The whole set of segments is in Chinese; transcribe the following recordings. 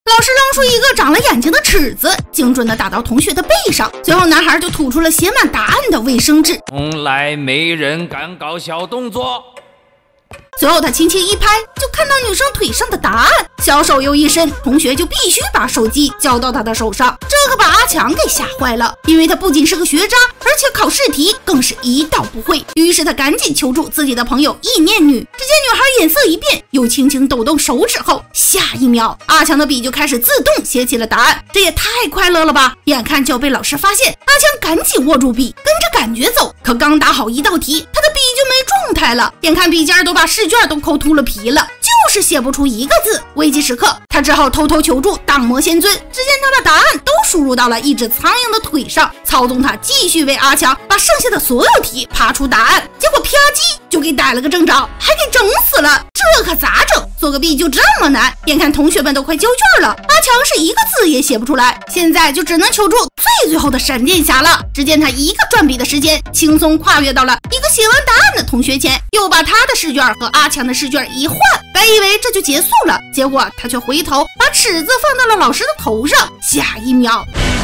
老师扔出一个长了眼睛的尺子，精准地打到同学的背上，随后男孩就吐出了写满答案的卫生纸。 从来没人敢搞小动作。 随后他轻轻一拍，就看到女生腿上的答案，小手又一伸，同学就必须把手机交到他的手上。这可把阿强给吓坏了，因为他不仅是个学渣，而且考试题更是一道不会。于是他赶紧求助自己的朋友意念女。只见女孩脸色一变，又轻轻抖动手指后，下一秒阿强的笔就开始自动写起了答案。这也太快乐了吧！眼看就要被老师发现，阿强赶紧握住笔，跟着感觉走。可刚答好一道题，他的笔就没状态了，眼看笔尖都把试卷都抠秃了皮了，就是写不出一个字。危急时刻，他只好偷偷求助荡魔仙尊。只见他把答案都输入到了一只苍蝇的腿上，操纵他继续为阿强把剩下的所有题爬出答案。结果啪叽就给逮了个正着，还给整死了。这可咋整？做个弊就这么难？眼看同学们都快交卷了，阿强是一个字也写不出来，现在就只能求助最后的闪电侠了。只见他一个转笔的时间，轻松跨越到了一个写完答案的同学前，又把他的试卷和阿强的试卷一换，本以为这就结束了，结果他却回头把尺子放到了老师的头上。下一秒，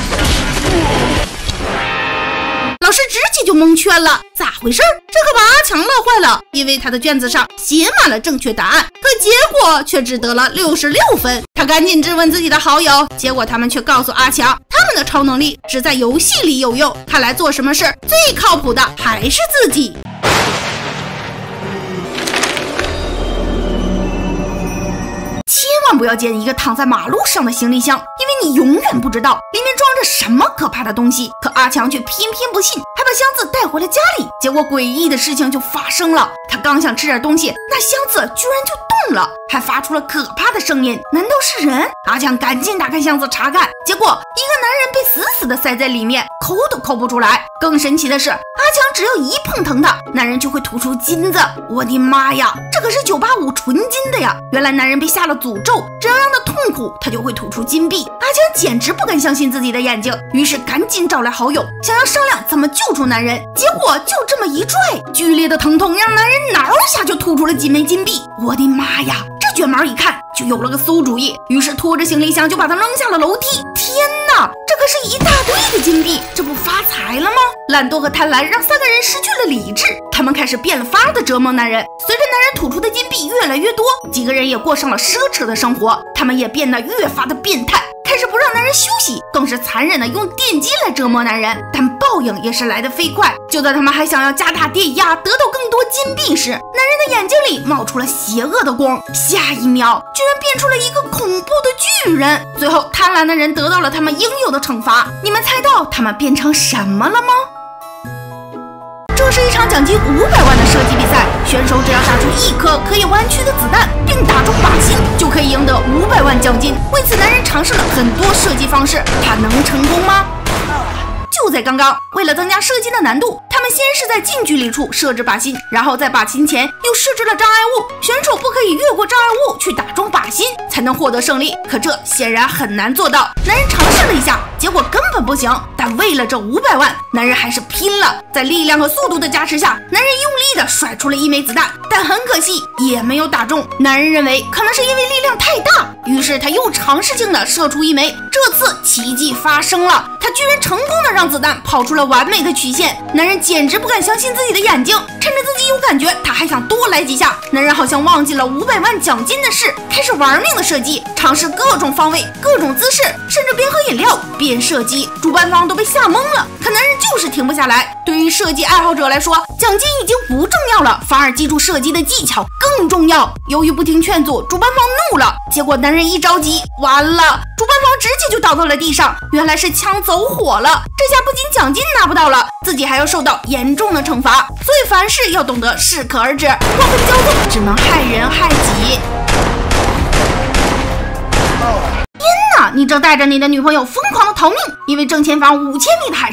老师直接就蒙圈了，咋回事？这可把阿强乐坏了，因为他的卷子上写满了正确答案，可结果却只得了66分。他赶紧质问自己的好友，结果他们却告诉阿强，他们的超能力只在游戏里有用，看来做什么事最靠谱的还是自己。千万不要捡一个躺在马路上的行李箱，因为你永远不知道里面装着什么可怕的东西。可阿强却偏偏不信，还把箱子带回了家里。结果诡异的事情就发生了，他刚想吃点东西，那箱子居然就动了，还发出了可怕的声音。难道是人？阿强赶紧打开箱子查看，结果一个男人被死死的塞在里面，抠都抠不出来。更神奇的是，阿强只要一碰疼他，男人就会吐出金子。我的妈呀，这可是985纯金的呀！原来男人被下了诅咒，只要让他痛苦，他就会吐出金币。阿强简直不敢相信自己的眼睛，于是赶紧找来好友，想要商量怎么救出男人。结果就这么一拽，剧烈的疼痛让男人挠一下就吐出了几枚金币。我的妈呀！这卷毛一看就有了个馊主意，于是拖着行李箱就把他扔下了楼梯。天哪，这可是一大堆的金币，这不发财了吗？懒惰和贪婪让3个人失去了理智，他们开始变了法的折磨男人。随着男人吐出的金币越来越多，几个人也过上了奢侈的生活，他们也变得越发的变态，开始不让男人休息，更是残忍的用电击来折磨男人。但报应也是来得飞快，就在他们还想要加大电压得到更多金币时，男人的眼睛里冒出了邪恶的光，下一秒居然变出了一个恐怖的巨人。最后贪婪的人得到了他们应有的惩罚，你们猜到他们变成什么了吗？这是一场奖金500万的射击比赛，选手只要打出1颗可以弯曲的子弹，并打中靶心，就可以赢得500万奖金。为此，男人尝试了很多射击方式，他能成功吗？就在刚刚，为了增加射击的难度，他们先是在近距离处设置靶心，然后在靶心前又设置了障碍物，选手不可以越过障碍物去打中靶心，才能获得胜利。可这显然很难做到。男人尝试了一下，结果根本不行。但为了这500万，男人还是拼了。在力量和速度的加持下，男人用力地甩出了1枚子弹，但很可惜也没有打中。男人认为可能是因为力量太大，于是他又尝试性地射出1枚。这次奇迹发生了，他居然成功地让子弹跑出了完美的曲线。男人简直不敢相信自己的眼睛，趁着自己有感觉，他还想多来几下。男人好像忘记了500万奖金的事，开始玩命的射击，尝试各种方位、各种姿势，甚至边喝饮料边射击。主办方都被吓懵了，可男人就是停不下来。对于射击爱好者来说，奖金已经不重要了，反而记住射击的技巧更重要。由于不听劝阻，主办方怒了，结果男人一着急，完了，主办方直接就倒到了地上。原来是枪走火了，这下不仅奖金拿不到了，自己还要受到严重的惩罚。所以凡事要懂得适可而止，过分骄纵只能害人害己。天哪，你正带着你的女朋友疯狂的逃命，因为正前方5000米的海上出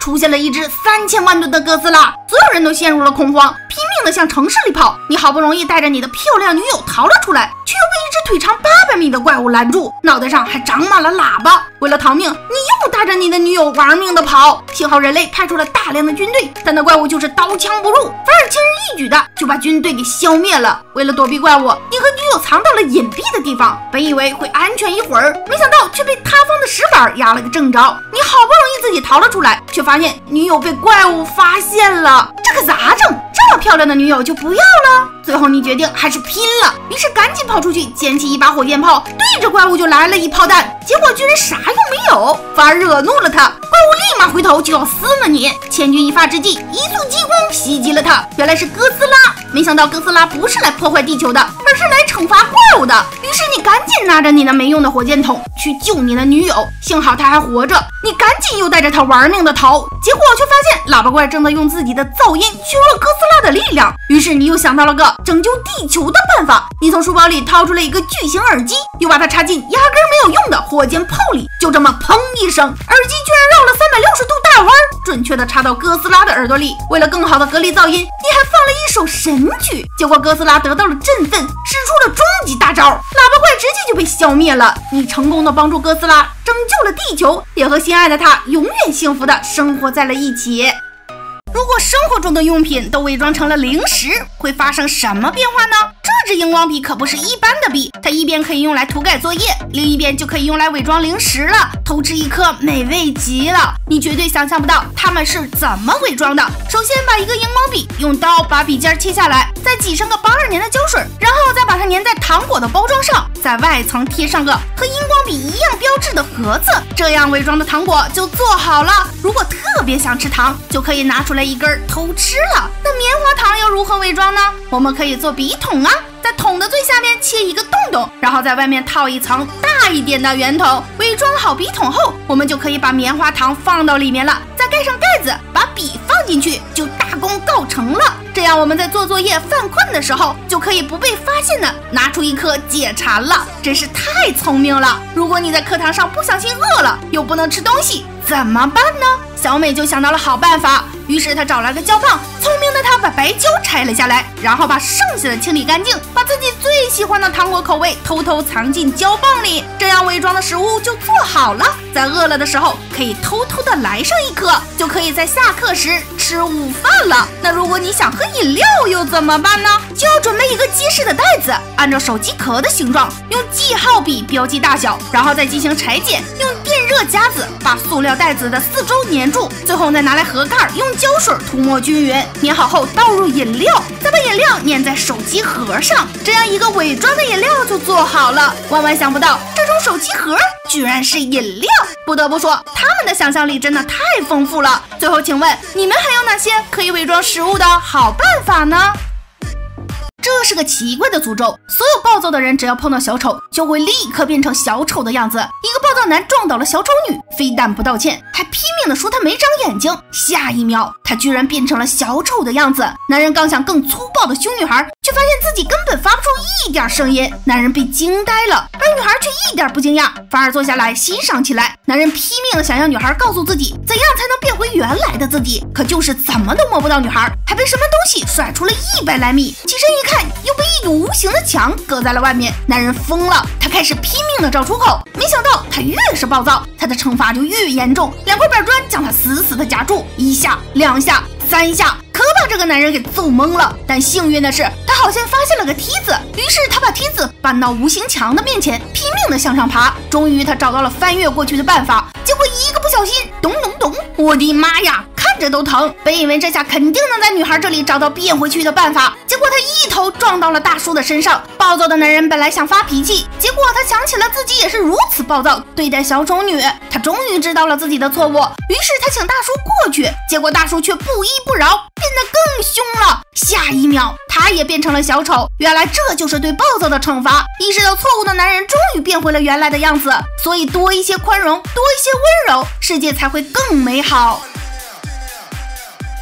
出现了一只3000万吨的哥斯拉，所有人都陷入了恐慌，拼命的向城市里跑。你好不容易带着你的漂亮女友逃了出来，却又被一只腿长800米的怪物拦住，脑袋上还长满了喇叭。为了逃命，你又带着你的女友玩命的跑。幸好人类派出了大量的军队，但那怪物就是刀枪不入，反而轻而易举的就把军队给消灭了。为了躲避怪物，你和女友藏到了隐蔽的地方，本以为会安全一会儿，没想到却被塌方的石板压了个正着。你好不容易自己逃了出来，却发现女友被怪物发现了，这可咋整？这么漂亮的女友就不要了？最后你决定还是拼了，于是赶紧跑出去捡起一把火箭炮，对着怪物就来了一炮弹，结果居然啥用没有，反而惹怒了他。怪物立马回头就要撕了你，千钧一发之际，一束激光袭击了他，原来是哥斯拉。没想到哥斯拉不是来破坏地球的，而是来惩罚怪物的。于是你赶紧拿着你那没用的火箭筒去救你的女友，幸好她还活着，你赶紧又带着她玩命的逃，结果却发现喇叭怪正在用自己的噪音削弱哥斯拉的力量。于是你又想到了个拯救地球的办法，你从书包里掏出了一个巨型耳机，又把它插进压根没有用的火箭炮里，就这么砰一声，耳机居然绕了360度大弯，准确的插到哥斯拉的耳朵里。为了更好的隔离噪音，你还放了一首神曲，结果哥斯拉得到了振奋，使出了终极大招，喇叭怪直接就被消灭了。你成功的帮助哥斯拉拯救了地球，也和心爱的他永远幸福的生活在了一起。如果生活中的用品都伪装成了零食，会发生什么变化呢？这支荧光笔可不是一般的笔，它一边可以用来涂改作业，另一边就可以用来伪装零食了，偷吃一颗美味极了。你绝对想象不到它们是怎么伪装的。首先把一个荧光笔用刀把笔尖切下来，再挤上个82年的胶水，然后再把它粘在糖果的包装上，在外层贴上个和荧光笔一样标志的盒子，这样伪装的糖果就做好了。如果特别想吃糖，就可以拿出来一根偷吃了。那棉花糖要如何伪装呢？我们可以做笔筒啊，在桶的最下面切一个洞洞，然后在外面套一层大一点的圆筒。伪装好笔筒后，我们就可以把棉花糖放到里面了，再盖上盖子，把笔放进去，就大功告成了。这样我们在做作业犯困的时候，就可以不被发现的拿出一颗解馋了，真是太聪明了。如果你在课堂上不小心饿了，又不能吃东西，怎么办呢？小美就想到了好办法，于是她找来个胶棒，聪明的她把白胶拆了下来，然后把剩下的清理干净，把自己最喜欢的糖果口味偷偷藏进胶棒里，这样伪装的食物就做好了。在饿了的时候，可以偷偷的来上一颗，就可以在下课时吃午饭了。那如果你想喝饮料又怎么办呢？就要准备一个结实的袋子，按照手机壳的形状，用记号笔标记大小，然后再进行裁剪，用电热夹子把塑料袋子的四周粘住，最后再拿来盒盖，用胶水涂抹均匀，粘好后倒入饮料，再把饮料粘在手机盒上，这样一个伪装的饮料就做好了。万万想不到，这种手机盒居然是饮料，不得不说他们的想象力真的太丰富了。最后请问你们还有哪些可以伪装食物的好办法呢？这是个奇怪的诅咒，所有暴躁的人只要碰到小丑，就会立刻变成小丑的样子。一个暴躁男撞倒了小丑女，非但不道歉，还拼命的说他没长眼睛。下一秒，他居然变成了小丑的样子。男人刚想更粗暴的凶女孩，却发现自己根本发不出一点声音。男人被惊呆了，而女孩却一点不惊讶，反而坐下来欣赏起来。男人拼命的想让女孩告诉自己怎样才能变回原来的自己，可就是怎么都摸不到女孩，还被什么东西甩出了100来米。起身一看，又被一堵无形的墙隔在了外面。男人疯了，他开始拼命的找出口，没想到他越是暴躁，他的惩罚就越严重。2块板砖将他死死的夹住，1下、2下、3下，可把这个男人给揍懵了。但幸运的是，他好像发现了个梯子，于是他把梯子搬到无形墙的面前，拼命的向上爬。终于他找到了翻越过去的办法，结果一个不小心，咚咚咚，我的妈呀，看着都疼。本以为这下肯定能在女孩这里找到变回去的办法，结果他一头撞到了大叔的身上。暴躁的男人本来想发脾气，结果他想起了自己也是如此暴躁对待小丑女，他终于知道了自己的错误，于是他请大叔过去，结果大叔却不依不饶，变得更凶了。下一秒，他也变成了小丑。原来这就是对暴躁的惩罚。意识到错误的男人终于变回了原来的样子，所以多一些宽容，多一些温柔，世界才会更美好。太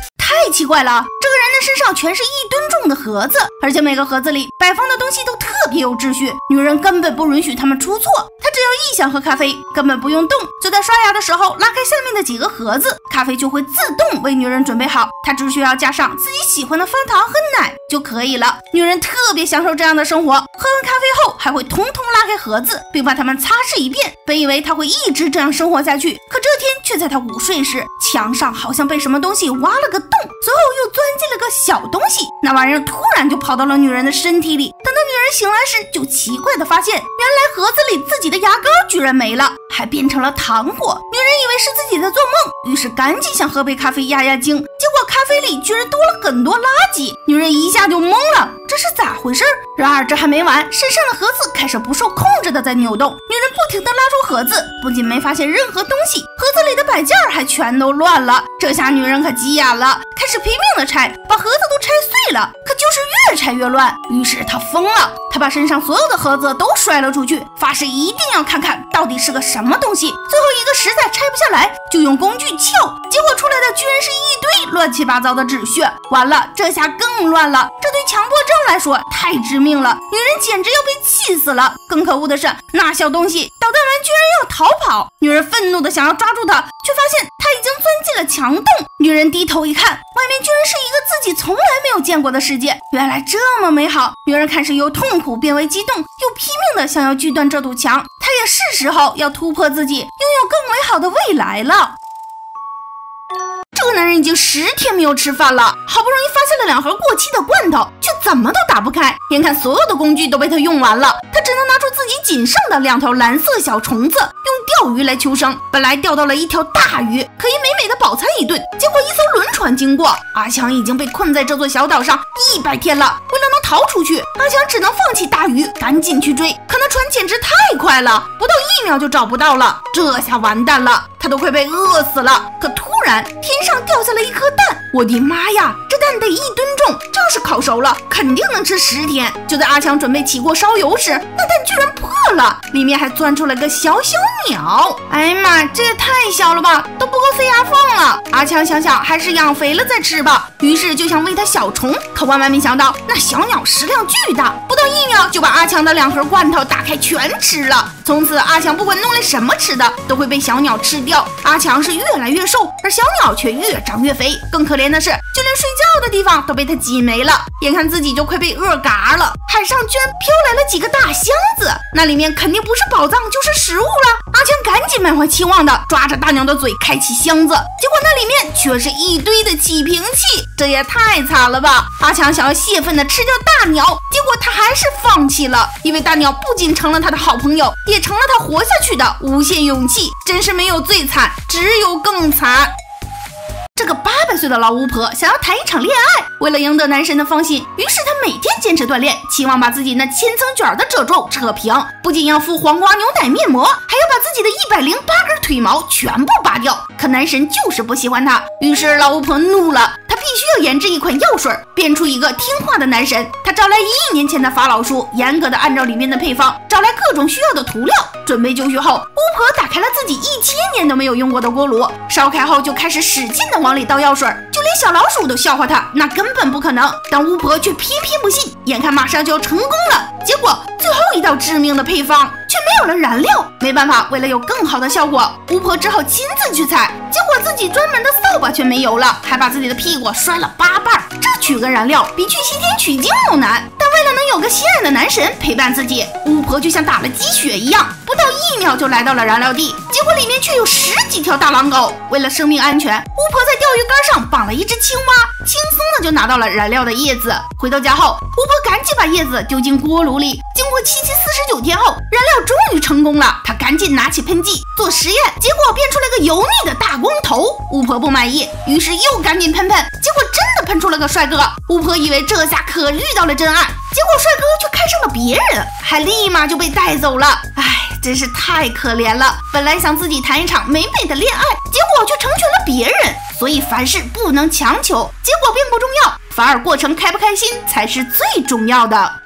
奇怪了，这个人的身上全是1吨重的盒子，而且每个盒子里摆放的东西都特别有秩序，女人根本不允许他们出错。她只要一想喝咖啡，根本不用动，就在刷牙的时候拉开下面的几个盒子，咖啡就会自动为女人准备好，她只需要加上自己喜欢的方糖和奶就可以了。女人特别享受这样的生活，喝完咖啡后还会统统拉开盒子，并把它们擦拭一遍。本以为她会一直这样生活下去，可这天却在她午睡时，墙上好像被什么东西挖了个洞，随后又钻进了个小东西，那玩意儿突然就跑到了女人的身体里。等到女人醒来时，就奇怪的发现，原来盒子里自己的牙膏居然没了，还变成了糖果。女人以为是自己在做梦，于是赶紧想喝杯咖啡压压惊，结果咖啡里居然多了很多垃圾，女人一下就懵了，这是咋回事？然而这还没完，身上的盒子开始不受控制的在扭动，女人不停的拉出盒子，不仅没发现任何东西，盒子里的摆件还全都乱了。这下女人可急眼了，开始拼命的拆，把盒子都拆碎了，可就是越拆越乱。于是她疯了，她把身上所有的盒子都摔了出去，发誓一定要看看到底是个什么东西。最后一个实在拆不下来，就用工具撬，结果出来的居然是一堆乱七八糟的纸屑。完了，这下更乱了，这对强迫症来说太致命了，女人简直要被气死了。更可恶的是，那小东西捣蛋完居然要逃跑，女人愤怒的想要抓住它，却发现它已经钻进了墙洞。女人低头一看，外面居然是一个自己从来没有见过的世界，原来这么美好。女人开始由痛苦变为激动，又拼命的想要锯断这堵墙，她也是时候要突破自己，拥有更美好的未来了。这个男人已经10天没有吃饭了，好不容易发现了2盒过期的罐头，却怎么都打不开。眼看所有的工具都被他用完了，他只能拿出自己仅剩的2条蓝色小虫子，用钓鱼来求生。本来钓到了一条大鱼，可以美美的饱餐一顿，结果一艘轮船经过，阿强已经被困在这座小岛上100天了。为了能逃出去，阿强只能放弃大鱼，赶紧去追。可那船简直太快了，不到1秒就找不到了。这下完蛋了，他都快被饿死了。可突然天上掉下了一颗蛋，我的妈呀，这蛋得1吨重，这要是烤熟了肯定能吃10天。就在阿强准备起锅烧油时，那蛋居然破了，里面还钻出来个小鸟。哎呀妈，这也太小了吧，都不够塞牙缝了。阿强想想还是养肥了再吃吧，于是就想喂它小虫，可万万没想到那小鸟食量巨大，不到1秒就把阿强的2盒罐头打开全吃了。从此阿强不管弄来什么吃的都会被小鸟吃掉，阿强是越来越瘦，而小鸟却越长越肥。更可怜的是，就连睡觉的地方都被他挤没了，眼看自己就快被饿嘎了。海上居然飘来了几个大箱子，那里面肯定不是宝藏就是食物了。阿强赶紧满怀期望的抓着大鸟的嘴开启箱子，结果那里面却是一堆的起瓶器，这也太惨了吧。阿强想要泄愤的吃掉大鸟，结果他还是放弃了，因为大鸟不仅成了他的好朋友，也成了他活下去的无限勇气。真是没有最惨，只有更惨。这个800岁的老巫婆想要谈一场恋爱，为了赢得男神的芳心，于是她每天坚持锻炼，期望把自己那千层卷的褶皱扯平，不仅要敷黄瓜牛奶面膜，还要把自己的108根腿毛全部拔掉。可男神就是不喜欢她，于是老巫婆怒了，她必须要研制一款药水，变出一个听话的男神。她找来1亿年前的法老书，严格的按照里面的配方，找来各种需要的涂料。准备就绪后，巫婆打开了自己1000年都没有用过的锅炉，烧开后就开始使劲的往里倒药水，就连小老鼠都笑话她，那根本不可能。但巫婆却偏偏不信，眼看马上就要成功了，结果最后一道致命的配方却没有了燃料。没办法，为了有更好的效果，巫婆只好亲自去采，结果自己专门的扫把却没油了，还把自己的屁股摔了8瓣。这取个燃料比去西天取经都难，但为了能有个心爱的男神陪伴自己，巫婆就像打了鸡血一样，不到1秒就来到了燃料地，结果里面却有10几条大狼狗。为了生命安全，巫婆在钓鱼竿上绑了一只青蛙，轻松的就拿到了燃料的叶子。回到家后，巫婆赶紧把叶子丢进锅炉里，经过7期49天后，燃料终于成功了。她赶紧拿起喷剂做实验，结果变出了个油腻的大光头。巫婆不满意，于是又赶紧喷，结果真的喷出了个帅哥。巫婆以为这下可遇到了真爱，结果帅哥却看上了别人，还立马就被带走了。唉，真是太可怜了，本来想自己谈一场美美的恋爱，结果却成全了别人。所以凡事不能强求，结果并不重要，反而过程开不开心才是最重要的。